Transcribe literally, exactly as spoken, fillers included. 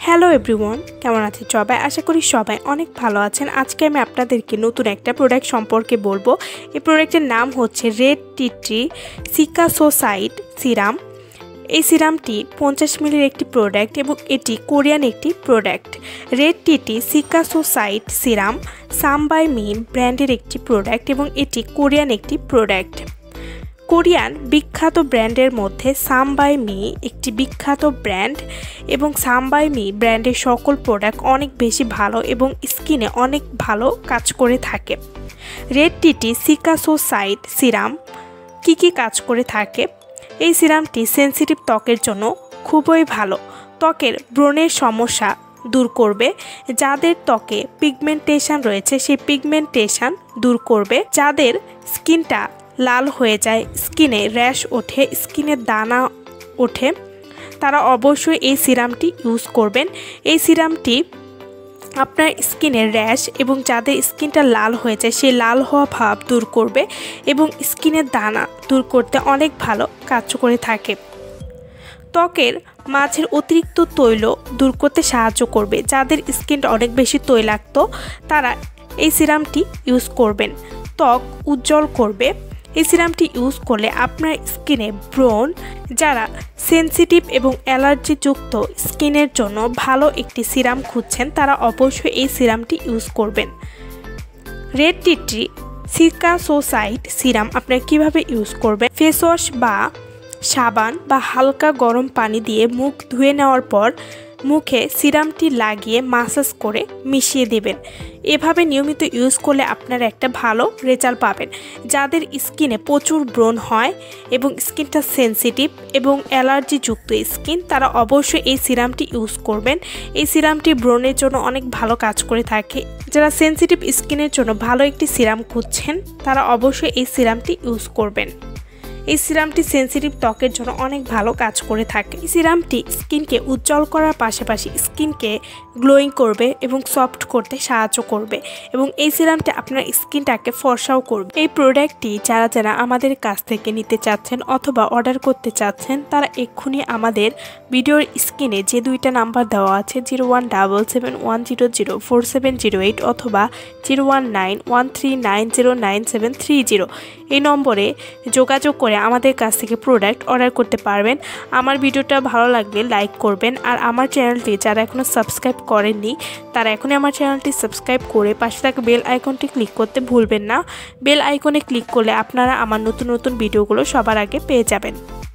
Hello everyone, কেমন আছেন সবাই? আশা করি সবাই অনেক ভালো আছেন। আজকে আমি আপনাদেরকে নতুন একটা প্রোডাক্ট সম্পর্কে বলবো। এই প্রোডাক্টের নাম হচ্ছে red tea tree cicassoside serum. এই সিরামটি পঞ্চাশ মিলির একটি প্রোডাক্ট এবং এটি কোরিয়ান একটি product. Red tea tree cicassoside serum Some By Mi ব্র্যান্ডের একটি প্রোডাক্ট এবং এটি কোরিয়ান একটি প্রোডাক্ট। কোরিয়ান বিখ্যাত ব্র্যান্ডের মধ্যে সাম বাই মি একটি বিখ্যাত ব্র্যান্ড এবং সাম বাই মি ব্র্যান্ডের সকল প্রোডাক্ট অনেক বেশি ভালো এবং স্কিনে অনেক ভালো কাজ করে থাকে। Red tea tree cicassoside serum কী কী কাজ করে থাকে? এই সিরামটি সেনসিটিভ ত্বকের জন্য খুবই ভালো। ত্বকের ব্রণের সমস্যা দূর করবে। যাদের ত্বকে পিগমেন্টেশন রয়েছে সেই পিগমেন্টেশন দূর করবে। যাদের স্কিনটা লাল হয়ে যায়, স্কিনে র্যাশ ওঠে, স্কিনের দানা ওঠে, তারা অবশ্যই এই সিরামটি ইউজ করবেন। এই সিরামটি আপনার স্কিনের র্যাশ এবং যাদের স্কিনটা লাল হয়ে যায় সেই লাল হওয়া ভাব দূর করবে এবং স্কিনের দানা দূর করতে অনেক ভালো কাজ করে থাকে। ত্বকের মাঝের অতিরিক্ত তৈল দূর করতে সাহায্য করবে। যাদের স্কিনটা অনেক বেশি তৈলাক্ত তারা এই সিরামটি ইউজ করবেন। ত্বক উজ্জ্বল করবে। এই সিরামটি ইউজ করলে আপনার স্কিনে ব্রণ, যারা সেনসিটিভ এবং অ্যালার্জিযুক্ত স্কিনের জন্য ভালো একটি সিরাম খুঁজছেন তারা অবশ্যই এই সিরামটি ইউজ করবেন। Red tea tree cicassoside serum আপনারা কীভাবে ইউজ করবেন? ফেস ওয়াশ বা সাবান বা হালকা গরম পানি দিয়ে মুখ ধুয়ে নেওয়ার পর মুখে সিরামটি লাগিয়ে মাসাজ করে মিশিয়ে দেবেন। এভাবে নিয়মিত ইউজ করলে আপনারা একটা ভালো রেজাল্ট পাবেন। যাদের স্কিনে প্রচুর ব্রণ হয় এবং স্কিনটা সেনসিটিভ এবং অ্যালার্জিযুক্ত স্কিন তারা অবশ্যই এই সিরামটি ইউজ করবেন। এই সিরামটি ব্রণের জন্য অনেক ভালো কাজ করে থাকে। যারা সেনসিটিভ স্কিনের জন্য ভালো একটি সিরাম খুঁজছেন তারা অবশ্যই এই সিরামটি ইউজ করবেন। এই সিরামটি সেনসিটিভ ত্বকের জন্য অনেক ভালো কাজ করে থাকে। এই সিরামটি স্কিনকে উজ্জ্বল করার পাশাপাশি স্কিনকে গ্লোয়িং করবে এবং সফট করতে সাহায্য করবে এবং এই সিরামটি আপনার স্কিনটাকে ফর্সাও করবে। এই প্রোডাক্টটি যারা যারা আমাদের কাছ থেকে নিতে চাচ্ছেন অথবা অর্ডার করতে চাচ্ছেন তারা এক্ষুনি আমাদের ভিডিওর স্ক্রিনে যে দুইটা নাম্বার দেওয়া আছে zero one double seven one zero zero four seven zero eight অথবা zero one nine one three nine zero nine seven three zero এই নম্বরে যোগাযোগ করে আমাদের কাছ থেকে প্রোডাক্ট অর্ডার করতে পারবেন। আমার ভিডিওটা ভালো লাগলে লাইক করবেন আর আমার চ্যানেলটি যারা এখনও সাবস্ক্রাইব করেননি তারা এখনই আমার চ্যানেলটি সাবস্ক্রাইব করে পাশে থাকা বেল আইকনটি ক্লিক করতে ভুলবেন না। বেল আইকনে ক্লিক করলে আপনারা আমার নতুন নতুন ভিডিওগুলো সবার আগে পেয়ে যাবেন।